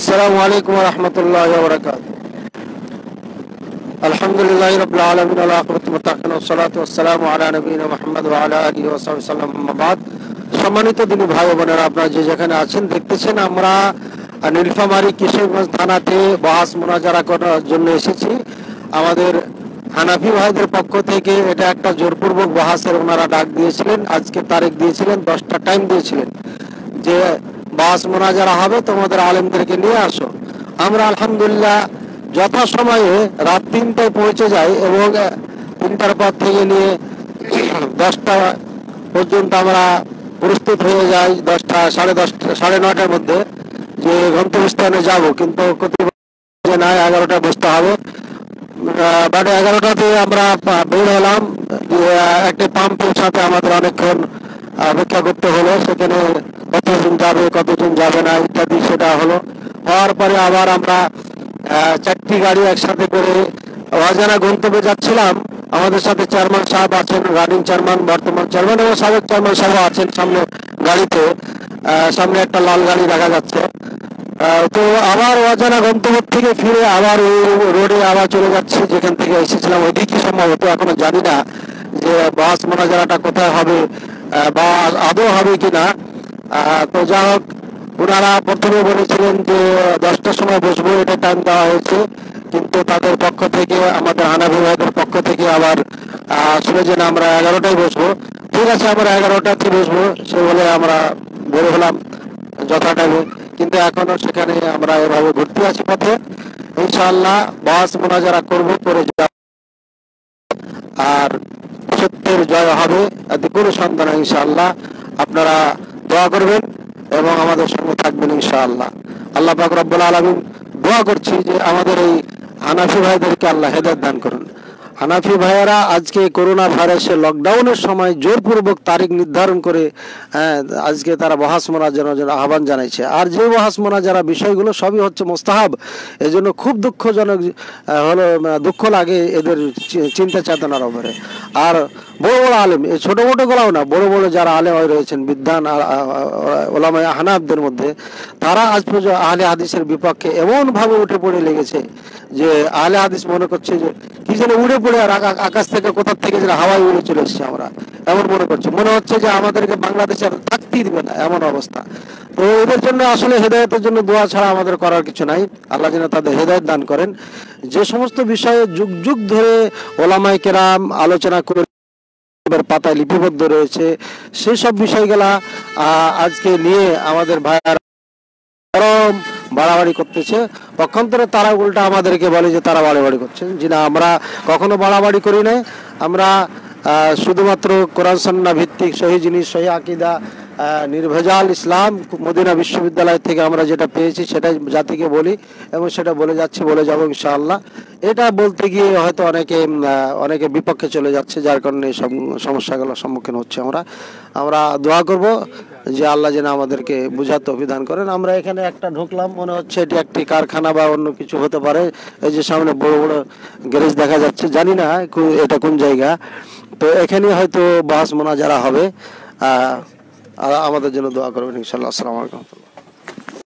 আসসালামু আলাইকুম ওয়া রাহমাতুল্লাহি ওয়া বারাকাতুহু। আলহামদুলিল্লাহি রাব্বিল আলামিন ওয়া আখিরাতুল মুত্তাকিন ওয়াস সালাতু ওয়াস সালামু আলা নবিয়িনা মুহাম্মদ ওয়া আলা আলিহি ওয়া সাহবিহি সাল্লাম। আম্মা বাদ। সম্মানিত দিনী ভাই ও বোনেরা, আপনারা যে যেখানে আছেন দেখতেছেন, আমরা নীলফামারী কিশোরগঞ্জ থানাতে বাহাস মুনাজারা করার জন্য এসেছি। আমাদের হানাফি ভাইদের পক্ষ থেকে এটা একটা জোরপূর্বক বাহাসের ওনারা ডাক দিয়েছিলেন, আজকে তারিখ দিয়েছিলেন, 10টা টাইম দিয়েছিলেন যে বাহাস মুনাজারা হবে, তোমাদের আলেমদেরকে নিয়ে আসো। আমরা আলহামদুলিল্লাহ যথাসময়ে রাত 3টায় পৌঁছে যাই এবং 3টার পর থেকে নিয়ে 10টা পর্যন্ত আমরা প্রস্তুত হয়ে যাই। 10টা, 10:30, 9:30টার মধ্যে যে গন্তব্যস্থানে যাব, কিন্তু না 11টায় বসতে হবে। বাড়ি 11টাতে আমরা বের হলাম। একটা পাম্পের সাথে আমাদের অনেকক্ষণ অপেক্ষা করতে হলো, সেখানে কতজন যাবে কতজন যাবে না ইত্যাদি সেটা হলো। হওয়ার পরে আবার আমরা 4টি গাড়ি একসাথে করে অজানা গন্তব্যে যাচ্ছিলাম। আমাদের সাথে চেয়ারম্যান সাহেব আছেন, রানিং চেয়ারম্যান, বর্তমান চেয়ারম্যান এবং সাবেক চেয়ারম্যান সাহেব আছেন সামনে গাড়িতে। সামনে একটা লাল গাড়ি দেখা যাচ্ছে। তো আবার অজানা গন্তব্য থেকে ফিরে আবার ওই রোডে আবার চলে যাচ্ছি যেখান থেকে এসেছিলাম, ওইদিকে সম্ভবত, এখনো জানি না যে বাস মোনাজারাটা কোথায় হবে বা আদৌ হবে কিনা। তো যা হোক, ওনারা প্রথমে বলেছিলেন যে 10টার সময় বসবো, এটা টাইম দেওয়া হয়েছে, কিন্তু তাদের পক্ষ থেকে, আমাদের হানাফি ভাইদের পক্ষ থেকে আবার শুনেছেন আমরা 11টায় বসবো। ঠিক আছে, আমরা 11টাতে বসবো সে বলে আমরা বের হলাম যথা টাইমে। কিন্তু এখনো সেখানে আমরা এভাবে ঘুরতে আছি পথে। ইনশাআল্লাহ বাস মোনাজারা করবো, করে যাব, আর সত্যের জয় হবে, কোনো সন্তান। ইনশাআল্লাহ আপনারা দোয়া করবেন এবং আমাদের সঙ্গে থাকবেন ইনশাআল্লাহ। আল্লাহ পাক রব্বুল আলামিন দোয়া করছি যে আমাদের এই হানাফি ভাইদেরকে আল্লাহ হেদায়েত দান করুন। হানাফি ভাইয়েরা আজকে করোনা ভাইরাসের লকডাউনের সময় জোরপূর্বক তারিখ নির্ধারণ করে আজকে তারা বহাস মোনাজারার জন্য আহ্বান জানাইছে। আর যে বহাস মোনাজারা বিষয়গুলো সবই হচ্ছে মোস্তাহাব। এজন্য খুব দুঃখজনক হলো, দুঃখ লাগে এদের চিন্তা চেতনার উপরে। আর বড় বড় আলেম, এই ছোট মোটোগুলাও না, বড় বড় যারা আলেম রয়েছেন বিদ্বান ওলামায়ে হানাফদের মধ্যে, তারা আজ পর্যন্ত আহলে হাদিসের বিপক্ষে এমনভাবে উঠে পড়ে লেগেছে যে আহলে হাদিস মনে করছে যে কি যেন উড়ে পড়ে, আর আকাশ থেকে কোথার থেকে যেন হাওয়ায় উড়ে চলে এসছে। আমরা এমন মনে করছি, মনে হচ্ছে যে আমাদেরকে বাংলাদেশে থাকতেই দিবে না, এমন অবস্থা। তো এদের জন্য আসলে হেদায়েতের জন্য দোয়া ছাড়া আমাদের করার কিছু নাই। আল্লাহ যেন তাদের হেদায়েত দান করেন। যে সমস্ত বিষয়ে যুগ যুগ ধরে ওলামায়ে কেরাম আলোচনা করে পাতায় লিপিবদ্ধ রয়েছে, সেসব বিষয়গুলা আজকে নিয়ে আমাদের ভাইয়ার গরম বাড়াবাড়ি করতেছে। পক্ষান্তরে তারা উল্টা আমাদেরকে বলে যে তারা বাড়াবাড়ি করছেন। জি না, আমরা কখনো বাড়াবাড়ি করি নাই। আমরা শুধুমাত্র কোরআন সুন্নাহ ভিত্তিক সহি জিনিস, সহি আকীদা, নির্ভেজাল ইসলাম মদিনা বিশ্ববিদ্যালয় থেকে আমরা যেটা পেয়েছি সেটাই জাতিকে বলি এবং সেটা বলে যাচ্ছি, বলে যাব ইনশাআল্লাহ। এটা বলতে গিয়ে হয়তো অনেকে বিপক্ষে চলে যাচ্ছে, যার কারণে এই সব সমস্যাগুলোর সম্মুখীন হচ্ছে। আমরা দোয়া করব যে আল্লাহ যেন আমাদেরকে বুঝাতে অভিধান করেন। আমরা এখানে একটা ঢুকলাম, মনে হচ্ছে এটি একটি কারখানা বা অন্য কিছু হতে পারে। এই যে সামনে বড় বড় গ্যারেজ দেখা যাচ্ছে, জানি না এটা কোন জায়গা। তো এখানে হয়তো বাস মোনাজারা হবে। আমাদের জন্য দোয়া করবেন ইনশাআল্লাহ। আসসালামু আলাইকুম।